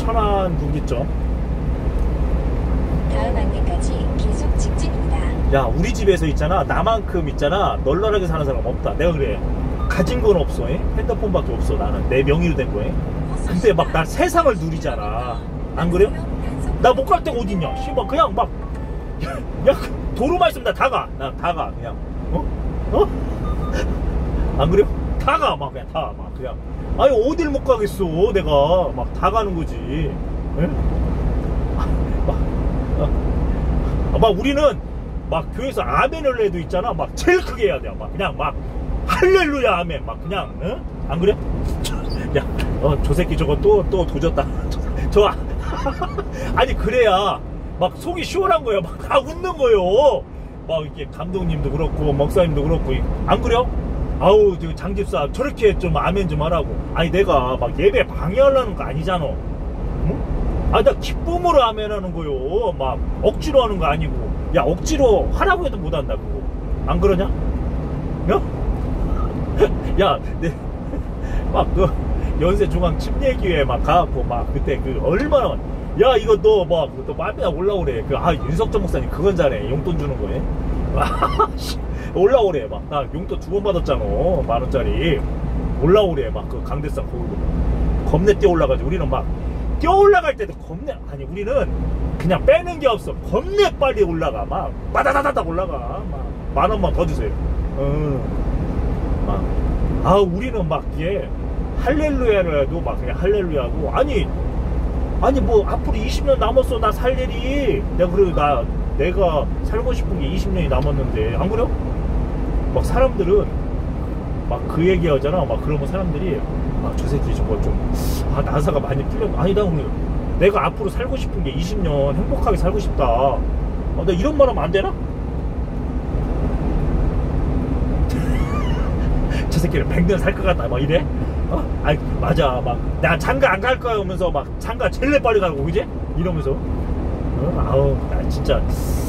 천안 분기점. 다음 안내까지 계속 직진입니다. 야, 우리 집에서 있잖아, 나만큼 있잖아 널널하게 사는 사람 없다. 내가 그래. 가진 건 없어. 핸드폰밖에 없어. 나는 내 명의로 된 거에. 근데 막 나 세상을 누리잖아. 안 그래요? 나 못 갈 데가 어딨냐. 씨발 그냥 막 야, 도로만 있으면 나 다 가. 나 다 가 그냥. 안 그래요? 다 가. 막 그냥 다 막 그냥. 아니 어딜 못 가겠어. 내가 막 다 가는 거지. 막 우리는 막 교회에서 아멘을 해도 있잖아. 막 제일 크게 해야 돼. 막 그냥 막 할렐루야 아멘. 막 그냥. 안 그래? 야, 저 새끼 저거 또 도졌다. 아니 그래야 막 속이 시원한 거예요. 막 다 웃는 거예요. 막 이렇게 감독님도 그렇고 목사님도 그렇고. 안 그래요? 아우 장집사 저렇게 좀 아멘 좀 하라고. 아니 내가 막 예배 방해하려는 거 아니잖아. 응? 아니 나 기쁨으로 아멘 하는 거요. 막 억지로 하는 거 아니고. 야 억지로 하라고 해도 못한다 그거. 안 그러냐? 야 막 그 연세중앙 침례기회 막 가갖고 막 그때 그 얼마나 야 이거 너 막 또 빨리 올라오래. 그 윤석정 목사님 그건 잘해. 용돈 주는 거에 올라오래. 막 나 용돈 2번 받았잖아. 10,000원짜리 올라오래. 막 그 강대상 거기로 겁내 뛰어 올라가지. 우리는 막 뛰어 올라갈 때도 겁내. 아니 우리는 그냥 빼는 게 없어. 겁내 빨리 올라가. 막 바다다다닥 올라가. 막 10,000원만 더 주세요. 막 우리는 막 이게 할렐루야를 해도 막 그냥 할렐루야고. 아니 뭐 앞으로 20년 남았어 나 살 일이. 내가 살고 싶은 게 20년이 남았는데. 안 그래요? 막 사람들은 막 그 얘기 하잖아. 막 그러면 사람들이 저 새끼 저거 좀 나사가 많이 풀렸나. 아니다. 내가 앞으로 살고 싶은 게 20년 행복하게 살고 싶다. 나 이런 말 하면 안 되나? 저 새끼를 100년 살 것 같다 막 이래? 아니 맞아. 막 내가 장가 안 갈 거야 하면서 막 장가 제일 빨리 가고 그지? 이러면서 아우 나 진짜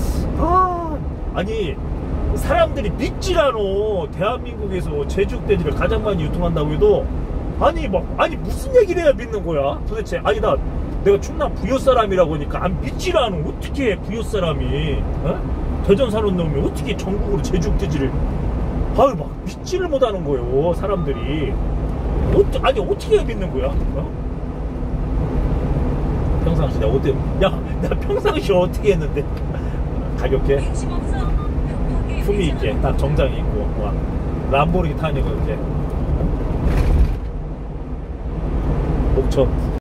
아니 사람들이 믿질 않아. 대한민국에서 제주돼지를 가장 많이 유통한다고 해도 아니 무슨 얘기를 해야 믿는 거야 도대체. 아니 내가 충남 부여 사람이라고 하니까 안 믿질 않아. 어떻게 부여 사람이 대전 사는 놈이 어떻게 전국으로 제주돼지를 막 믿지를 못하는 거예요 사람들이. 아니 어떻게 해야 믿는 거야? 평상시 내가 어때? 야, 나 평상시 어떻게 했는데? 가볍게 품위 있게 딱 정장이 있고 막 람보르기 타니까 이제 목천